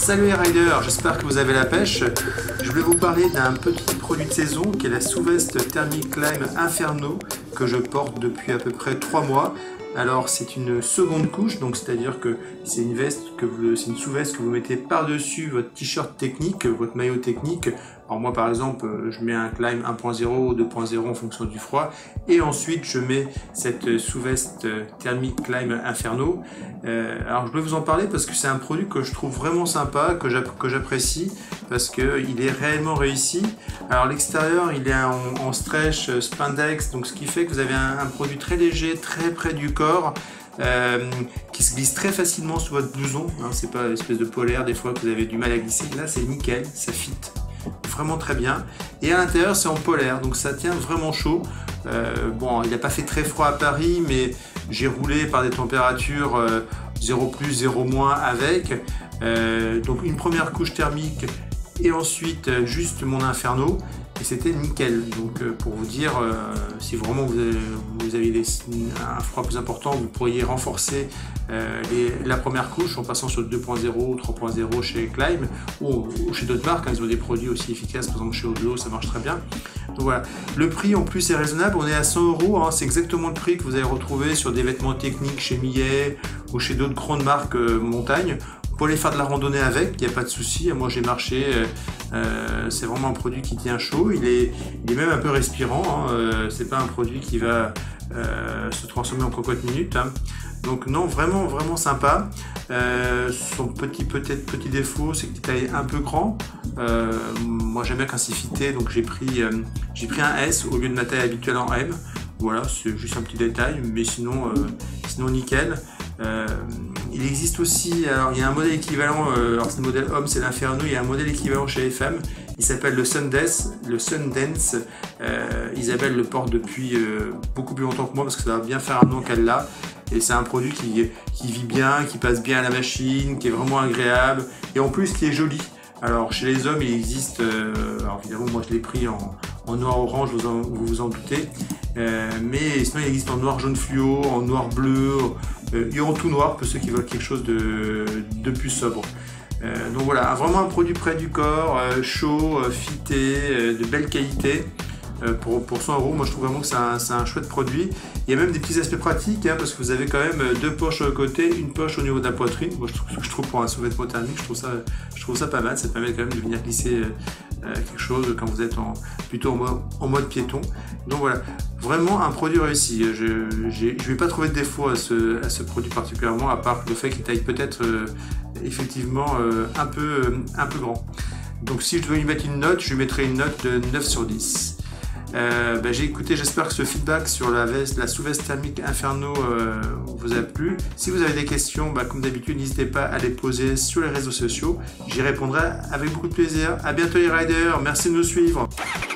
Salut les riders, j'espère que vous avez la pêche. Je voulais vous parler d'un petit produit de saison qui est la sous-veste Thermic Climb Inferno que je porte depuis à peu près 3 mois. Alors c'est une seconde couche, donc c'est-à-dire que c'est une veste c'est une sous-veste que vous mettez par-dessus votre t-shirt technique, votre maillot technique. Alors moi par exemple, je mets un Climb 1.0 ou 2.0 en fonction du froid, et ensuite je mets cette sous-veste Thermic Climb Inferno. Alors je voulais vous en parler parce que c'est un produit que je trouve vraiment sympa, que j'apprécie, parce qu'il est réellement réussi. Alors l'extérieur il est en stretch spandex, donc ce qui fait que vous avez un produit très léger, très près du corps, qui se glisse très facilement sous votre blouson, hein, c'est pas l'espèce de polaire des fois que vous avez du mal à glisser. Là c'est nickel, ça fit vraiment très bien, et à l'intérieur c'est en polaire, donc ça tient vraiment chaud. Bon, il n'a pas fait très froid à Paris, mais j'ai roulé par des températures 0+, 0- avec, donc une première couche thermique et ensuite juste mon Inferno, et c'était nickel. Donc pour vous dire, si vraiment vous avez un froid plus important, vous pourriez renforcer la première couche en passant sur 2.0 ou 3.0 chez Climb ou chez d'autres marques, hein, ils ont des produits aussi efficaces, par exemple chez Odlo, ça marche très bien. Donc voilà, le prix en plus est raisonnable, on est à 100 €, hein, c'est exactement le prix que vous allez retrouver sur des vêtements techniques chez Millet ou chez d'autres grandes marques montagne. Pour aller faire de la randonnée avec, il n'y a pas de souci. Moi j'ai marché, c'est vraiment un produit qui tient chaud, il est même un peu respirant, hein. C'est pas un produit qui va se transformer en cocotte minute, hein. Donc non, vraiment sympa. Son petit défaut, c'est qu'il est un peu grand. Moi j'aime bien quand c'est fité, donc j'ai pris un S au lieu de ma taille habituelle en M. Voilà, c'est juste un petit détail, mais sinon nickel. Il existe aussi, alors il y a un modèle équivalent, alors c'est le modèle homme, c'est l'Inferno, il y a un modèle équivalent chez FM, il s'appelle le Sundance. Isabelle le porte depuis beaucoup plus longtemps que moi, parce que ça va bien faire un an qu'elle l'a, et c'est un produit qui vit bien, qui passe bien à la machine, qui est vraiment agréable, et en plus qui est joli. Alors chez les hommes il existe, alors évidemment moi je l'ai pris en noir orange, vous vous en doutez, mais sinon il existe en noir jaune fluo, en noir bleu, et en tout noir pour ceux qui veulent quelque chose de plus sobre. Donc voilà, vraiment un produit près du corps, chaud, fité, de belle qualité. Pour 100 €, moi je trouve vraiment que c'est un chouette produit. Il y a même des petits aspects pratiques, hein, parce que vous avez quand même 2 poches sur le côté, une poche au niveau de la poitrine. Moi je trouve pour un sous-vêtement thermique, je trouve ça pas mal. Ça permet quand même de venir glisser quelque chose quand vous êtes plutôt en mode piéton. Donc voilà, vraiment un produit réussi. Je ne vais pas trouver de défaut à ce produit particulièrement, à part le fait qu'il taille peut-être effectivement un peu grand. Donc si je devais lui mettre une note, je lui mettrais une note de 9 sur 10. J'espère que ce feedback sur la sous-veste thermique Inferno vous a plu. Si vous avez des questions, comme d'habitude, n'hésitez pas à les poser sur les réseaux sociaux. J'y répondrai avec beaucoup de plaisir. À bientôt les riders, merci de nous suivre.